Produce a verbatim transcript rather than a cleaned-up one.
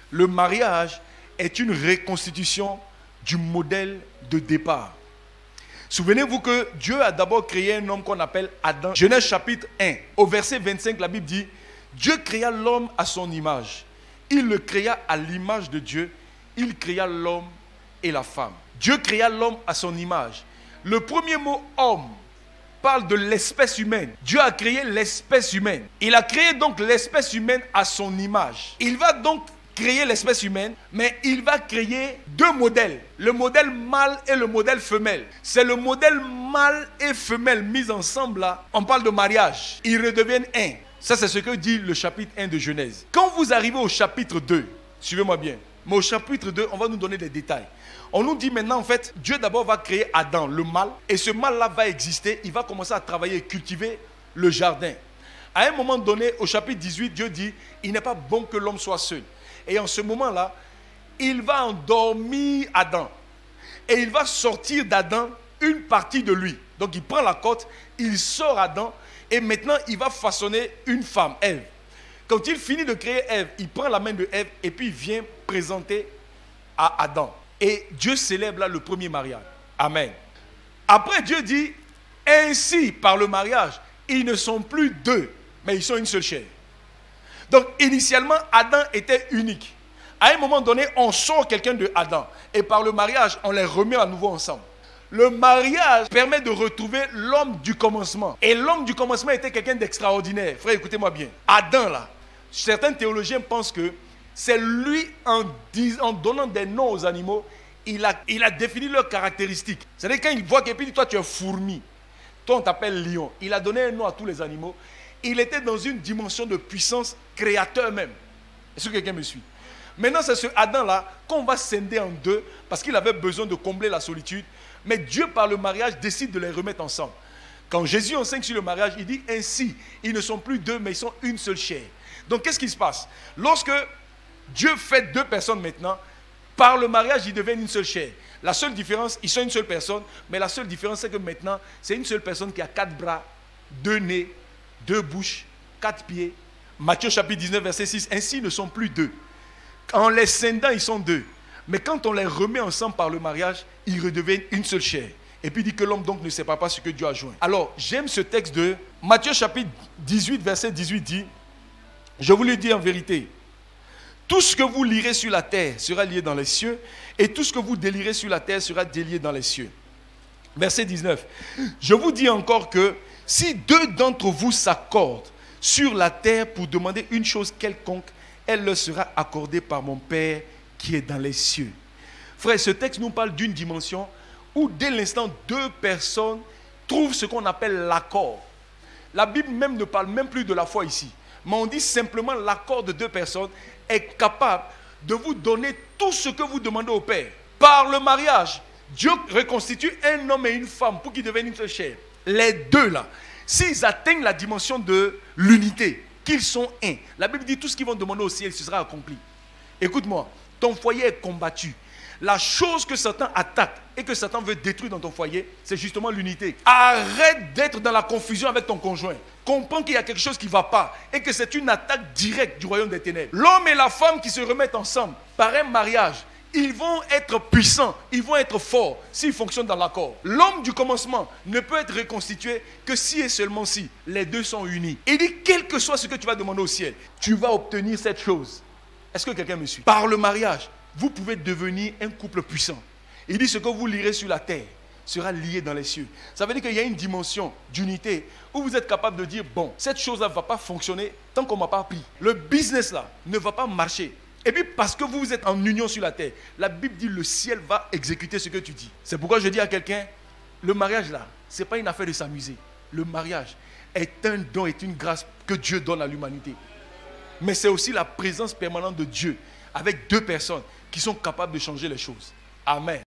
Le mariage est une reconstitution du modèle de départ. Souvenez-vous que Dieu a d'abord créé un homme qu'on appelle Adam. Genèse chapitre un, au verset vingt-cinq, la Bible dit « Dieu créa l'homme à son image. Il le créa à l'image de Dieu. Il créa l'homme et la femme. » Dieu créa l'homme à son image. Le premier mot « homme » parle de l'espèce humaine. Dieu a créé l'espèce humaine. Il a créé donc l'espèce humaine à son image. Il va donc créer l'espèce humaine, mais il va créer deux modèles. Le modèle mâle et le modèle femelle. C'est le modèle mâle et femelle mis ensemble là. On parle de mariage. Ils redeviennent un. Ça, c'est ce que dit le chapitre un de Genèse. Quand vous arrivez au chapitre deux, suivez-moi bien, mais au chapitre deux, on va nous donner des détails. On nous dit maintenant, en fait, Dieu d'abord va créer Adam, le mâle, et ce mâle-là va exister. Il va commencer à travailler et cultiver le jardin. À un moment donné, au chapitre dix-huit, Dieu dit, il n'est pas bon que l'homme soit seul. Et en ce moment-là, il va endormir Adam. Et il va sortir d'Adam une partie de lui. Donc il prend la côte, il sort Adam, et maintenant il va façonner une femme, Ève. Quand il finit de créer Ève, il prend la main de Ève et puis il vient présenter à Adam. Et Dieu célèbre là le premier mariage. Amen. Après Dieu dit, ainsi par le mariage, ils ne sont plus deux, mais ils sont une seule chair. Donc, initialement, Adam était unique. À un moment donné, on sort quelqu'un de Adam. Et par le mariage, on les remet à nouveau ensemble. Le mariage permet de retrouver l'homme du commencement. Et l'homme du commencement était quelqu'un d'extraordinaire. Frère, écoutez-moi bien. Adam, là, certains théologiens pensent que c'est lui, en, dis, en donnant des noms aux animaux, il a, il a défini leurs caractéristiques. C'est-à-dire quand il voit quelqu'un, dit, toi tu es fourmi, toi on t'appelle lion. Il a donné un nom à tous les animaux. Il était dans une dimension de puissance créateur même. Est-ce que quelqu'un me suit? Maintenant, c'est ce Adam-là qu'on va scinder en deux parce qu'il avait besoin de combler la solitude. Mais Dieu, par le mariage, décide de les remettre ensemble. Quand Jésus enseigne sur le mariage, il dit ainsi, ils ne sont plus deux, mais ils sont une seule chair. Donc, qu'est-ce qui se passe? Lorsque Dieu fait deux personnes maintenant, par le mariage, ils deviennent une seule chair. La seule différence, ils sont une seule personne, mais la seule différence, c'est que maintenant, c'est une seule personne qui a quatre bras, deux nez, deux bouches, quatre pieds. Matthieu chapitre dix-neuf, verset six. Ainsi, ils ne sont plus deux. En les scindant, ils sont deux. Mais quand on les remet ensemble par le mariage, ils redeviennent une seule chair. Et puis il dit que l'homme donc ne sait pas ce que Dieu a joint. Alors, j'aime ce texte de Matthieu chapitre dix-huit, verset dix-huit dit, je vous le dis en vérité, tout ce que vous lirez sur la terre sera lié dans les cieux, et tout ce que vous délirez sur la terre sera délié dans les cieux. Verset dix-neuf. Je vous dis encore que si deux d'entre vous s'accordent sur la terre pour demander une chose quelconque, elle leur sera accordée par mon Père qui est dans les cieux. Frère, ce texte nous parle d'une dimension où dès l'instant, deux personnes trouvent ce qu'on appelle l'accord. La Bible même ne parle même plus de la foi ici. Mais on dit simplement l'accord de deux personnes est capable de vous donner tout ce que vous demandez au Père. Par le mariage, Dieu reconstitue un homme et une femme pour qu'ils deviennent une seule chair. Les deux là, s'ils atteignent la dimension de l'unité, qu'ils sont un, la Bible dit tout ce qu'ils vont demander au ciel, ce sera accompli. Écoute-moi, ton foyer est combattu. La chose que Satan attaque et que Satan veut détruire dans ton foyer, c'est justement l'unité. Arrête d'être dans la confusion avec ton conjoint. Comprends qu'il y a quelque chose qui ne va pas et que c'est une attaque directe du royaume des ténèbres. L'homme et la femme qui se remettent ensemble par un mariage, ils vont être puissants, ils vont être forts s'ils fonctionnent dans l'accord. L'homme du commencement ne peut être reconstitué que si et seulement si les deux sont unis. Il dit, quel que soit ce que tu vas demander au ciel, tu vas obtenir cette chose. Est-ce que quelqu'un me suit? Par le mariage, vous pouvez devenir un couple puissant. Il dit, ce que vous lirez sur la terre sera lié dans les cieux. Ça veut dire qu'il y a une dimension d'unité où vous êtes capable de dire, bon, cette chose-là ne va pas fonctionner tant qu'on ne m'a pas appris. Le business là ne va pas marcher. Et puis parce que vous êtes en union sur la terre, la Bible dit le ciel va exécuter ce que tu dis. C'est pourquoi je dis à quelqu'un, le mariage là, ce n'est pas une affaire de s'amuser. Le mariage est un don, est une grâce que Dieu donne à l'humanité. Mais c'est aussi la présence permanente de Dieu avec deux personnes qui sont capables de changer les choses. Amen.